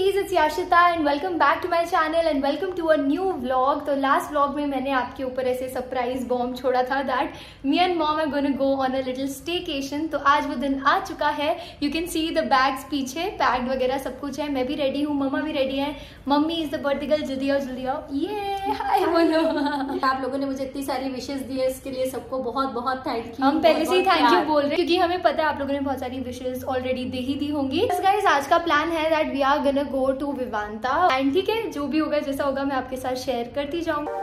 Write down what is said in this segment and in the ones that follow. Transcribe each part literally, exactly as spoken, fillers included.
cuties, it's Yashita and welcome back to my channel and welcome to a new vlog. तो last vlog में मैंने आपके ऊपर ऐसे सरप्राइज बॉम्ब छोड़ा था that me and mom are gonna go on a little staycation. तो आज वो दिन आ चुका है. You can see the bags पीछे पैक्ड वगैरह सब कुछ है. मैं भी रेडी हूँ, मम्मा भी रेडी है. Mummy is the birthday girl. जल्दी आओ जल्दी आओ. ये हाय बोलो. आप लोगों ने मुझे इतनी सारी विशेष दी है, इसके लिए सबको बहुत बहुत थैंक यू. हम पहले से ही थैंक यू बोल रहे हैं क्योंकि हमें पता है आप लोगों ने बहुत सारी विशेष ऑलरेडी दे ही दी होंगी. बस गाइस आज का प्लान है that we are gonna go to Vivanta and ठीक है जो भी होगा जैसा होगा मैं आपके साथ शेयर करती जाऊंगी.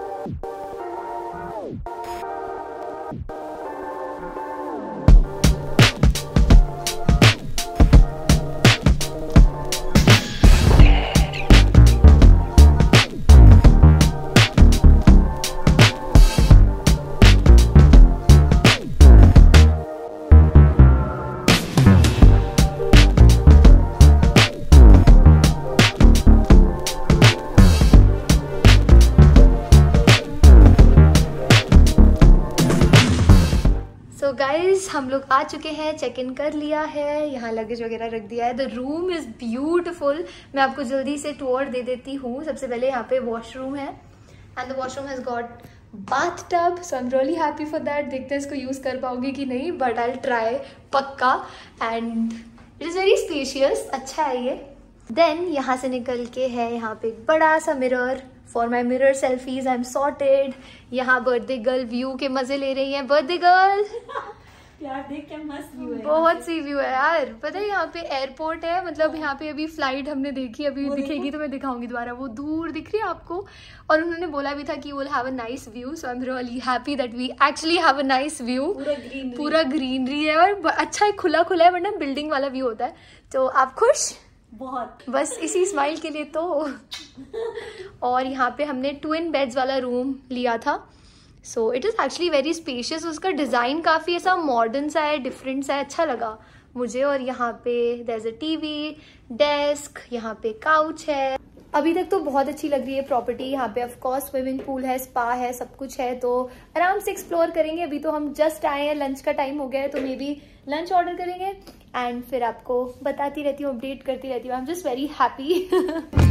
तो गाइज हम लोग आ चुके हैं, चेक इन कर लिया है, यहाँ लगेज वगैरह रख दिया है. The room is beautiful. मैं आपको जल्दी से टूर दे देती हूँ. सबसे पहले यहाँ पे वॉशरूम है and the washroom has got bath tub. So I am really happy for that. देखते हैं इसको यूज कर पाओगे कि नहीं, बट आई ट्राई पक्का. And it is very spacious. अच्छा है ये. देन यहाँ से निकल के है यहाँ पे एक बड़ा सा mirror for my mirror selfies. I am sorted. यहाँ बर्थडे गर्ल व्यू के मजे ले रही है. बर्थडे गर्ल यार देख क्या मस्त व्यू है. बहुत सी व्यू है यार. पता है यहाँ पे एयरपोर्ट है, मतलब यहाँ पे अभी फ्लाइट हमने देखी, अभी दिखेगी तो मैं दिखाऊंगी दोबारा. वो दूर दिख रही है आपको. और उन्होंने बोला भी था कि will have a nice view. So I am really happy that we actually have a nice view. पूरा ग्रीनरी है और अच्छा है, खुला खुला है, वरना बिल्डिंग वाला व्यू होता है. तो आप खुश? बहुत. बस इसी स्माइल के लिए तो. और यहाँ पे हमने ट्विन बेड्स वाला रूम लिया था. So it is actually very spacious. उसका डिज़ाइन काफ़ी ऐसा मॉडर्न सा है, डिफरेंट सा है, अच्छा लगा मुझे. और यहाँ पे there is a TV, desk, यहाँ पे काउच है. अभी तक तो बहुत अच्छी लग रही है प्रॉपर्टी. यहाँ पे ऑफ कोर्स स्विमिंग पूल है, स्पा है, सब कुछ है. तो आराम से एक्सप्लोर करेंगे. अभी तो हम जस्ट आए हैं, लंच का टाइम हो गया है, तो मे बी लंच ऑर्डर करेंगे एंड फिर आपको बताती रहती हूँ, अपडेट करती रहती हूँ. I am just very happy.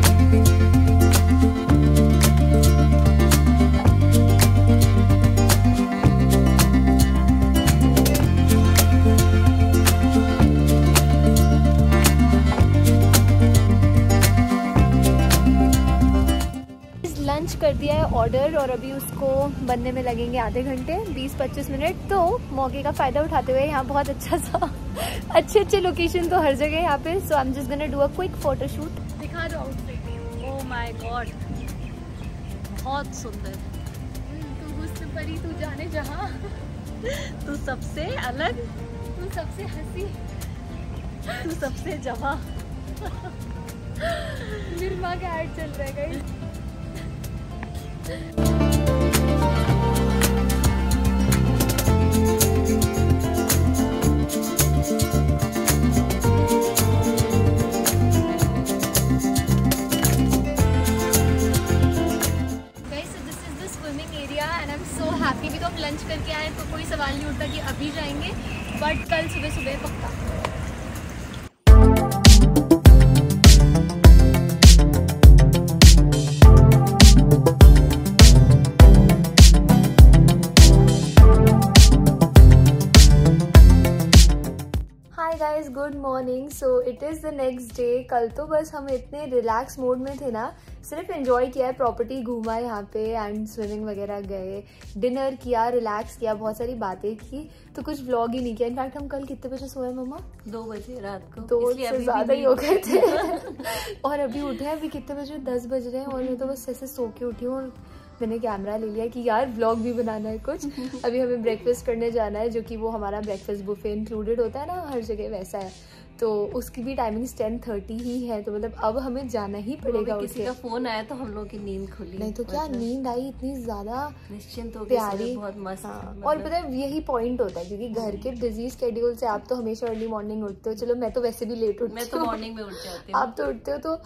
Lunch कर दिया है ऑर्डर और अभी उसको बनने में लगेंगे आधे घंटे, बीस पच्चीस मिनट. तो मौके का फायदा उठाते हुए यहाँ बहुत अच्छा सा अच्छे अच्छे लोकेशन तो हर जगह यहाँ पे. So I am just gonna do a quick photoshoot. दिखा दो आउटफिट. ओह माय गॉड बहुत सुंदर. तू हुस्न परी तू जाने जहाँ. तू सबसे अलग, तू सबसे हंसी, तू सबसे जवां. निर्मा का ऐड चल रहा है गाइस. हैप्पी भी तो हम लंच करके आए तो कोई सवाल नहीं उठता कि अभी जाएंगे, बट कल सुबह सुबह पक्का. Hi guys, good morning. So it is the next day. कल तो बस हम इतने रिलैक्स मोड में थे ना, सिर्फ एंजॉय किया है, प्रॉपर्टी घूमा यहाँ पे एंड स्विमिंग वगैरह गए, डिनर किया, रिलैक्स किया, बहुत सारी बातें की. तो कुछ व्लॉग ही नहीं किया. इनफैक्ट हम कल कितने बजे सोए मम्मा? दो बजे रात को. दो से ज्यादा ही हो गए थे. और अभी उठे हैं, अभी कितने बजे? दस बज रहे हैं और मैं तो बस ऐसे सो के उठी हूँ. मैंने कैमरा ले लिया कि यार व्लॉग भी बनाना है कुछ. अभी हमें ब्रेकफास्ट करने जाना है, जो कि वो हमारा ब्रेकफास्ट बुफे इंक्लूडेड होता है ना हर जगह, वैसा है. तो उसकी भी टाइमिंग टेन थर्टी ही है. तो मतलब अब हमें जाना ही पड़ेगा. किसी का फोन आया तो हम लोग की नींद खुली. नहीं तो क्या नींद आई इतनी ज्यादा निश्चिंत हो प्यारी, बहुत मस्त. हाँ. और पता है यही पॉइंट होता है क्योंकि घर के बिजी स्केड्यूल से आप तो हमेशा अर्ली मॉर्निंग उठते हो. चलो मैं तो वैसे भी लेट उठती हूँ, मैं तो मॉर्निंग में उठ जाती हूँ. आप तो उठते हो. तो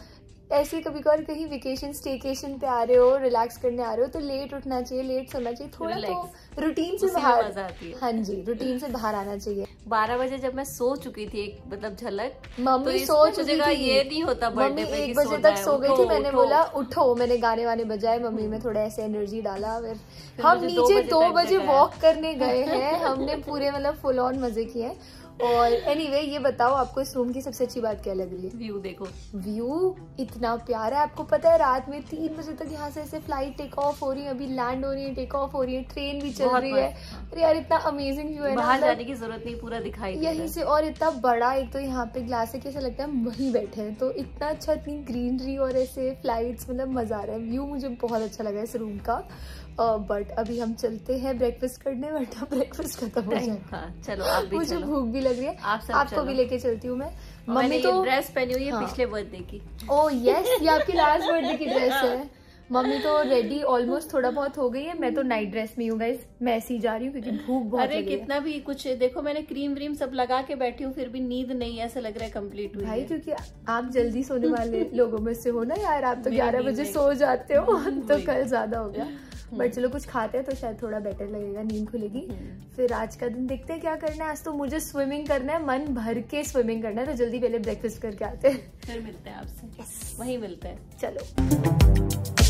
ऐसे कभी कभार कहीं वेकेशन स्टेकेशन पे आ रहे हो, रिलैक्स करने आ रहे हो, तो लेट उठना चाहिए, लेट सोना चाहिए, थोड़ा तो रूटीन से बाहर मजा आती है। हाँ जी, रूटीन से बाहर आना चाहिए। बारह बजे जब मैं सो चुकी थी, एक मतलब झलक, मम्मी तो सो चुकी थी, ये नहीं होता बर्थडे पे एक बजे तक सो गई थी। मैंने बोला उठो, मैंने गाने वाने बजाए, मम्मी में थोड़ा ऐसे एनर्जी डाला। फिर हम नीचे दो बजे वॉक करने गए हैं, हमने पूरे मतलब फुल ऑन मजे किए। और एनीवे anyway, ये बताओ आपको इस रूम की सबसे अच्छी बात क्या लग रही है? व्यू देखो, व्यू इतना प्यारा है। आपको पता है रात में तीन बजे तक यहाँ से ऐसे फ्लाइट टेक ऑफ हो रही है, अभी लैंड हो रही है, टेक ऑफ हो रही है, ट्रेन भी चल रही है। अरे यार इतना अमेजिंग व्यू है, बाहर जाने की जरूरत नहीं, पूरा दिखाई यहीं से। और इतना बड़ा, एक तो यहाँ पे ग्लास है, कैसा लगता है हम वहीं बैठे हैं। तो इतना अच्छा, इतनी ग्रीनरी और ऐसे फ्लाइट्स, मतलब मजा आ रहा है। व्यू मुझे बहुत अच्छा लगा इस रूम का। बट uh, अभी हम चलते हैं ब्रेकफास्ट करने, बट ब्रेकफास्ट खत्म हो जाए। हाँ, चलो आप भी मुझे भूख भी लग रही है, आप सब आपको भी लेके चलती हूँ मैं। मम्मी तो ड्रेस पहनी हुई है हाँ। पिछले बर्थडे की। ओह यस, ये आपकी लास्ट बर्थडे की ड्रेस है। मम्मी तो रेडी ऑलमोस्ट थोड़ा बहुत हो गई है, मैं तो नाइट ड्रेस में हूँ गाइस। मैं ऐसी जा रही हूँ क्योंकि भूख बहुत अरे कितना भी कुछ देखो, मैंने क्रीम व्रीम सब लगा के बैठी हूँ, फिर भी नींद नहीं, ऐसा लग रहा है कंप्लीट हुई भाई, क्योंकि आप जल्दी सोने वाले लोगों में से हो ना यार। आप तो ग्यारह बजे सो जाते हो, तो कल ज्यादा हो गया। बट चलो कुछ खाते हैं तो शायद थोड़ा बेटर लगेगा, नींद खुलेगी। फिर आज का दिन देखते हैं क्या करना है। आज तो मुझे स्विमिंग करना है, मन भर के स्विमिंग करना है, तो जल्दी पहले ब्रेकफास्ट करके आते हैं, फिर मिलते हैं आपसे। yes. वहीं मिलते हैं, चलो।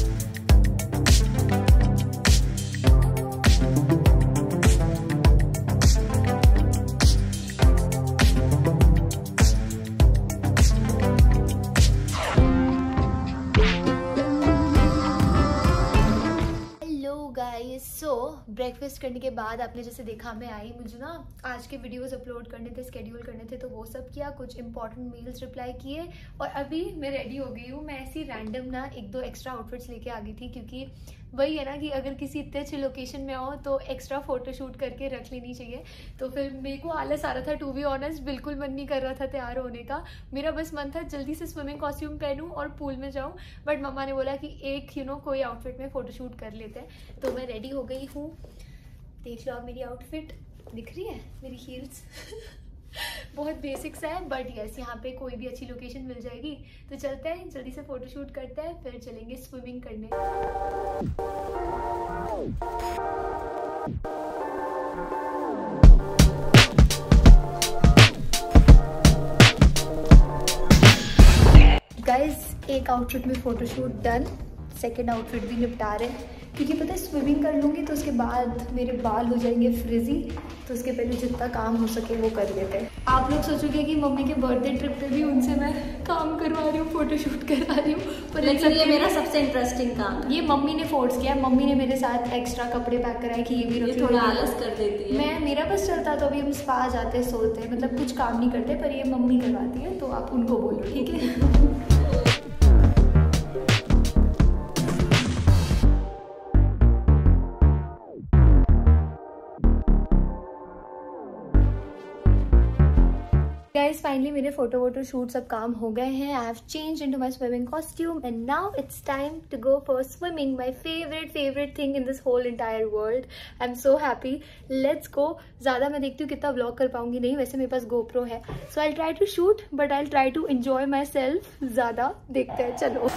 सो ब्रेकफास्ट करने के बाद आपने जैसे देखा मैं आई, मुझे ना आज के वीडियोस अपलोड करने थे, स्केड्यूल करने थे, तो वो सब किया, कुछ इंपॉर्टेंट मेल्स रिप्लाई किए, और अभी मैं रेडी हो गई हूँ। मैं ऐसी रैंडम ना एक दो एक्स्ट्रा आउटफिट्स लेके आ गई थी, क्योंकि वही है ना कि अगर किसी इतने अच्छे लोकेशन में आओ तो एक्स्ट्रा फोटोशूट करके रख लेनी चाहिए। तो फिर मेरे को आलस आ रहा था, टू बी ऑनेस्ट, बिल्कुल मन नहीं कर रहा था तैयार होने का। मेरा बस मन था जल्दी से स्विमिंग कॉस्ट्यूम पहनूं और पूल में जाऊं, बट मम्मा ने बोला कि एक यू नो कोई आउटफिट में फोटोशूट कर लेते हैं। तो मैं रेडी हो गई हूँ, देख लो आप मेरी आउटफिट, दिख रही है मेरी हील्स बहुत बेसिक सा है, बट यस यहाँ पे कोई भी अच्छी लोकेशन मिल जाएगी। तो चलते हैं, जल्दी से फोटोशूट करते हैं, फिर चलेंगे स्विमिंग करने। गाइस एक आउटफिट में फोटोशूट डन, सेकेंड आउटफिट भी निपटा रहे हैं, क्योंकि पता है स्विमिंग कर लूँगी तो उसके बाद मेरे बाल हो जाएंगे फ्रिजी, तो उसके पहले जितना काम हो सके वो कर लेते हैं। आप लोग सोचोगे कि मम्मी के बर्थडे ट्रिप पे भी उनसे मैं काम करवा रही हूँ, फोटोशूट करवा रही हूँ, पर लेकिन ये मेरा सबसे इंटरेस्टिंग काम है। ये मम्मी ने फोर्स किया, मम्मी ने मेरे साथ एक्स्ट्रा कपड़े पैक कराए कि ये भी रख लो, थोड़ा आलस कर देती है। मैं मेरा बस चलता तो अभी हम स्पा जाते सोते, मतलब कुछ काम नहीं करते, पर ये मम्मी करवाती है, तो आप उनको बोलो ठीक है। गाइस फाइनली मेरे फोटो वोटो शूट सब काम हो गए हैं। I have changed into my swimming costume and now it's time to go for swimming, my favourite favourite thing in this whole entire world. I am so happy, let's go. ज़्यादा मैं देखती हूँ कितना व्लॉग कर पाऊंगी, नहीं वैसे मेरे पास गोप्रो है, so I try to shoot but I try to enjoy myself ज़्यादा। देखते हैं, चलो।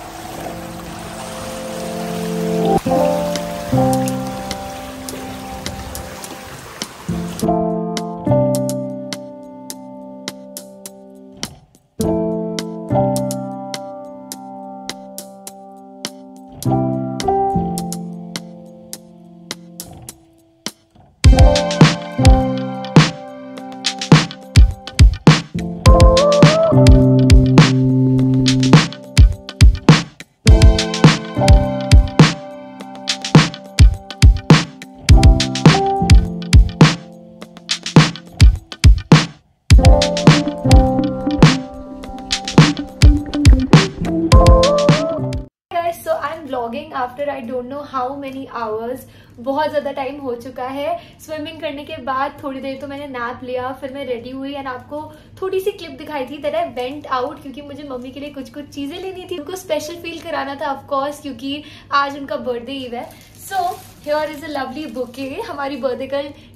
After I don't know how many hours, बहुत ज़्यादा टाइम हो चुका है। स्विमिंग करने के बाद थोड़ी देर तो मैंने नैप लिया, फिर मैं रेडी हुई एंड आपको थोड़ी सी क्लिप दिखाई थी दैट आई वेंट आउट, क्योंकि मुझे मम्मी के लिए कुछ कुछ चीज़ें लेनी थी, उनको स्पेशल फील कराना था ऑफकोर्स, क्योंकि आज उनका बर्थडे ईव है। So here is a lovely bouquet, हमारी बर्थडे गर्ल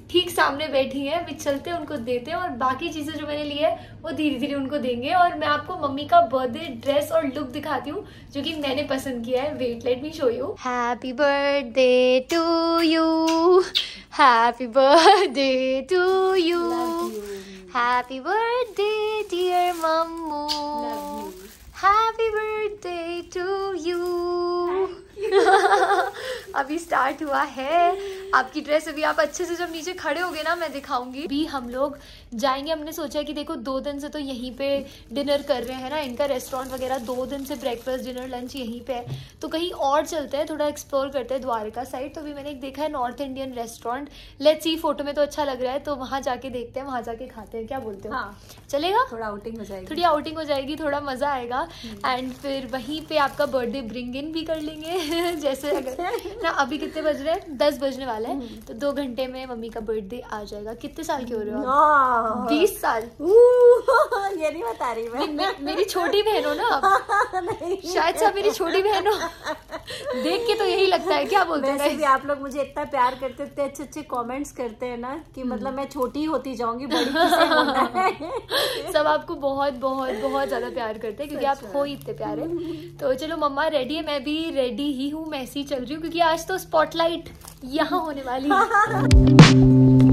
ठीक सामने बैठी हैं, अभी चलते हैं उनको देते हैं और बाकी चीजें जो मैंने ली है वो धीरे धीरे उनको देंगे। और मैं आपको मम्मी का बर्थडे ड्रेस और लुक दिखाती हूँ जो कि मैंने पसंद किया है। Wait let me show you. Happy birthday to you, happy birthday to you, happy birthday dear मम्मू, हैप्पी बर्थडे टू यू। अभी स्टार्ट हुआ है। आपकी ड्रेस अभी आप अच्छे से जब नीचे खड़े होगे ना मैं दिखाऊंगी। अभी हम लोग जाएंगे, हमने सोचा है कि देखो दो दिन से तो यहीं पे डिनर कर रहे हैं ना, इनका रेस्टोरेंट वगैरह दो दिन से ब्रेकफास्ट डिनर लंच यहीं पे है, तो कहीं और चलते हैं, थोड़ा एक्सप्लोर करते हैं द्वारका साइड। तो अभी मैंने एक देखा है North Indian restaurant, let's see, photo में तो अच्छा लग रहा है, तो वहाँ जाके देखते हैं, वहाँ जाके खाते हैं। क्या बोलते हो? हाँ चलेगा, थोड़ा आउटिंग हो जाएगी, थोड़ी आउटिंग हो जाएगी, थोड़ा मजा आएगा। एंड फिर वहीं पे आपका बर्थडे ब्रिंग इन भी कर लेंगे। जैसे अगर ना अभी कितने बज रहे हैं, दस बजने वाले हैं, तो दो घंटे में मम्मी का बर्थडे आ जाएगा। कितने साल के हो रहे हो? बीस साल। ये नहीं बता रही मैं। मे, मेरी छोटी बहन हो ना आप? शायद से मेरी छोटी बहन हो। देख के तो यही लगता है। क्या बोलते हैं? वैसे भी आप लोग मुझे इतना प्यार करते, इतने अच्छे अच्छे कमेंट्स करते हैं ना कि मतलब मैं छोटी होती जाऊंगी, बड़ी किसे होना है। सब आपको बहुत बहुत बहुत ज्यादा प्यार करते हैं क्योंकि आप हो ही इतने प्यारे। तो चलो मम्मा रेडी है, मैं भी रेडी ही हूँ, मैं ऐसी चल रही हूँ क्योंकि आज तो स्पॉटलाइट यहाँ होने वाली है।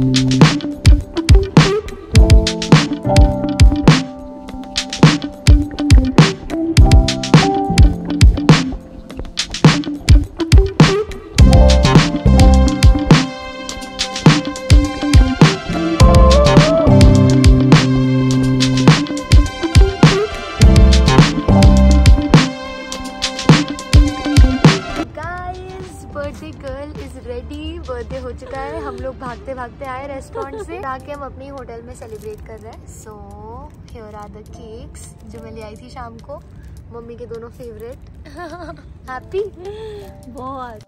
Birthday girl is ready, birthday हो चुका है। हम लोग भागते भागते आए रेस्टोरेंट से, आके हम अपनी होटल में सेलिब्रेट कर रहे हैं। So here are the cakes जो मैं ले आई थी शाम को, मम्मी के दोनों फेवरेट। हैप्पी बहुत।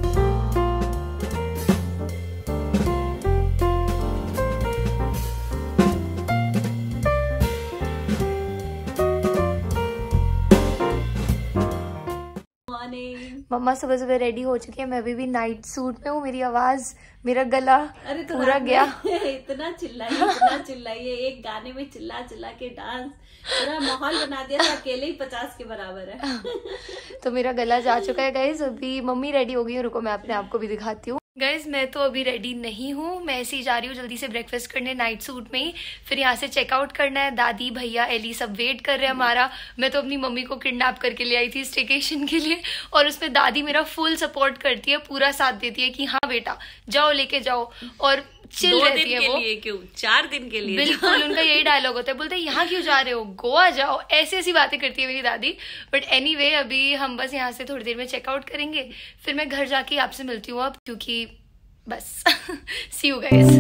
मम्मा सुबह सुबह रेडी हो चुकी है, मैं भी, भी नाइट सूट में हूँ। मेरी आवाज, मेरा गला अरे तो पूरा गया। इतना चिल्लाई इतना चिल्लाई, एक गाने में चिल्ला चिल्ला के डांस पूरा माहौल बना दिया था, अकेले ही पचास के बराबर है। तो मेरा गला जा चुका है गाइज। अभी मम्मी रेडी हो गई है, रुको मैं अपने आप को भी दिखाती हूँ। गाइज मैं तो अभी रेडी नहीं हूँ, मैं ऐसे ही जा रही हूँ जल्दी से ब्रेकफास्ट करने नाइट सूट में ही, फिर यहाँ से चेकआउट करना है। दादी भैया एली सब वेट कर रहे हैं हमारा। मैं तो अपनी मम्मी को किडनैप करके ले आई थी स्टेकेशन के लिए, और उसमें दादी मेरा फुल सपोर्ट करती है, पूरा साथ देती है कि हाँ बेटा जाओ लेके जाओ, और चिल रहती है वो। क्यों चार दिन के लिए? बिल्कुल उनका यही डायलॉग होता है, बोलते हैं यहाँ क्यों जा रहे हो, गोवा जाओ, ऐसी ऐसी बातें करती है मेरी दादी। बट एनीवे अभी हम बस यहाँ से थोड़ी देर में चेकआउट करेंगे, फिर मैं घर जाके आपसे मिलती हूँ अब, क्योंकि बस see you guys.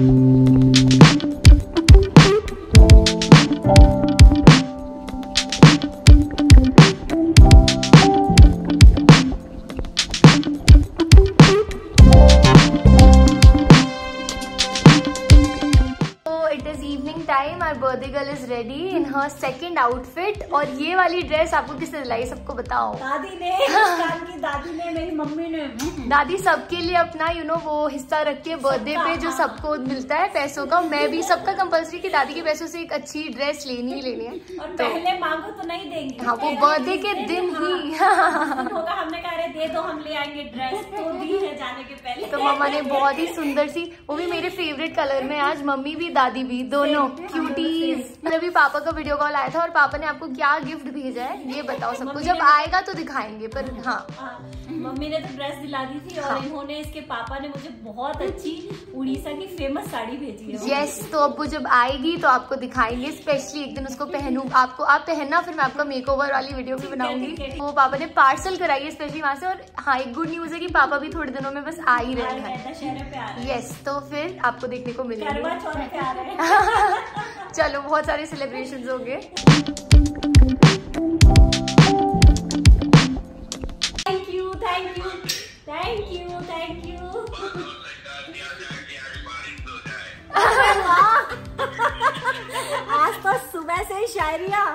Time, our birthday girl is ready in her second outfit. और ये वाली ड्रेस आपको किसने दिलाई, सबको बताओ। दादी ने, की दादी ने, मेरी मम्मी ने। दादी सबके लिए अपना यू नो वो हिस्सा रखती है बर्थडे पे, जो सबको मिलता है पैसों का। मैं भी, सबका कंपल्सरी कि दादी के पैसों से एक अच्छी ड्रेस लेनी ही लेनी है। और तो पहले मांगो तो नहीं देंगे। हाँ वो बर्थडे के दिन ही होगा, हमने कहा अरे दे दो हम ले आएंगे ड्रेस, तो दी है जाने के पहले। तो मम्मा ने बहुत ही सुंदर सी, वो भी मेरे फेवरेट कलर में, आज मम्मी भी दादी भी दोनों क्यूटीज। मैंने भी पापा का वीडियो कॉल आया था और पापा ने आपको क्या गिफ्ट भेजा है ये बताओ सबको, जब आएगा तो दिखाएंगे। पर हाँ मम्मी ने तो ड्रेस दिला दी थी, और इन्होंने, इसके पापा ने मुझे बहुत अच्छी उड़ीसा की फेमस साड़ी भेजी है। यस yes, तो अब वो जब आएगी तो आपको दिखाएंगे, स्पेशली एक दिन उसको पहनू, आपको आप पहनना, फिर मैं आपका मेकओवर वाली वीडियो भी बनाऊंगी। वो पापा ने पार्सल कराई है स्पेशली वहां से। और हाँ एक गुड न्यूज है कि पापा भी थोड़े दिनों में बस आ ही रहे हैं। यस तो फिर आपको देखने को मिलेंगे। चलो बहुत सारे सेलिब्रेशंस हो गए। Thank you thank you thank you thank you. आज तो सुबह से ही शायरिया।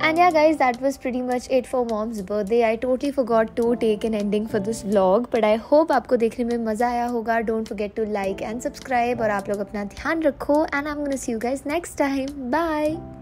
And yeah guys, that was pretty much it for mom's birthday. I totally forgot to take an ending for this vlog, but I hope आपको देखने में मज़ा आया होगा. Don't forget to like and subscribe और आप लोग अपना ध्यान रखो, and I'm gonna see you guys next time. Bye.